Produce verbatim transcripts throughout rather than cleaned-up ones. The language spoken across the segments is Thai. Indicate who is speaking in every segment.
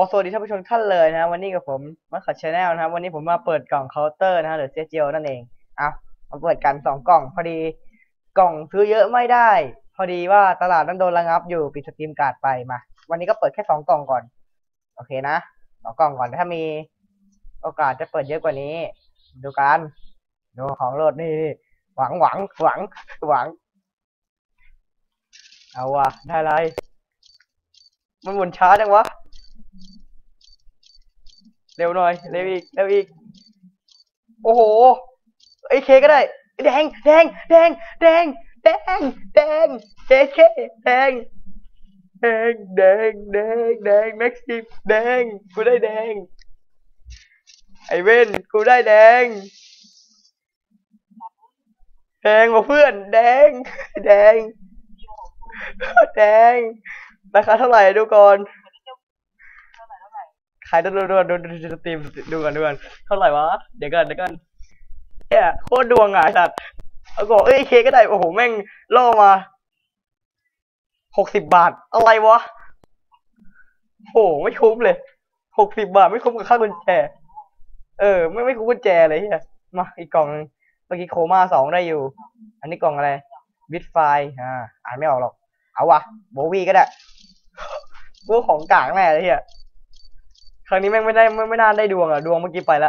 Speaker 1: สวัสดีท่านผู้ชมทุกท่านเลยนะวันนี้กับผมมัคคัดชาแนลนะครับวันนี้ผมมาเปิดกล่องเคาน์เตอร์นะฮะหรือเซจิโอนั่นเองเอามาเปิดกันสองกล่องพอดีกล่องซื้อเยอะไม่ได้พอดีว่าตลาดนั้นโดนระงับอยู่ปิดสตรีมการ์ดไปมาวันนี้ก็เปิดแค่สองกล่องก่อนโอเคนะสองกล่องก่อนถ้ามีโอกาสจะเปิดเยอะกว่านี้ดูกันดูของโหลดนี่หวังหวังหวังหวังเอาวะได้ไรมันหมุนช้าจังวะเร็วหน่อยเร็วอีกเร็วอีกโอ้โหไอเคก็ได้แดงแดงแดงแดงแดงแดงเจเคแดงแดงแดงแดงแดงแม็กซิมแดงกูได้แดงไอเว่นกูได้แดงแดงว่ะเพื่อนแดงแดงแดงราคาเท่าไหร่ดูก่อนขายดูดูดูดูดูสตรีมดูกันดูกันเท่าไหร่วะเดี๋ยวกันเดี๋ยวกันเนี่ยโคตรดวงอ่ะสัตว์เอาบอกเอ้ยเคก็ได้โอ้โหแม่งล่อมาหกสิบบาทอะไรวะโหไม่คุ้มเลยหกสิบบาทไม่คุ้มกับค่ากุญแจเออไม่ไม่คุ้มกุญแจเลยเฮียมาอีกกล่องนึงเมื่อกี้โคม่าสองได้อยู่อันนี้กล่องอะไรวิดไฟอ่าอ่านไม่ออกหรอกเอาวะโบวี่ก็ได้พวกของกลางแน่เลยเฮียครั้งนี้แม่งไม่ได้ไม่ไม่น่าได้ดวงอ่ะดวงเมื่อกี้ไปละ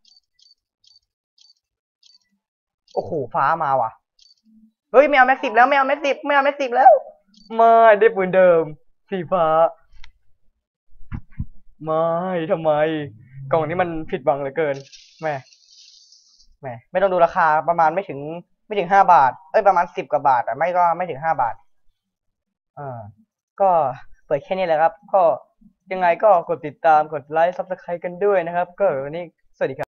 Speaker 1: โอ้โหฟ้ามาว่ะเฮ้ยไม่เอาแม็กสิบแล้วไม่เอาแม็กสิบไม่เอาแม็กสิบแล้วไม่ได้ปืนเดิมสีฟ้าไม่ทำไมกล่องนี้มันผิดหวังเหลือเกินแม่แม่ไม่ต้องดูราคาประมาณไม่ถึงไม่ถึงห้าบาทเอ้ยประมาณสิบกว่าบาทอ่ะไม่ก็ไม่ถึงห้าบาทอ่าก็เปิดแค่นี้แหละครับก็ยังไงก็กดติดตามกดไลค์ซับสไครต์กันด้วยนะครับก็วันนี้สวัสดีครับ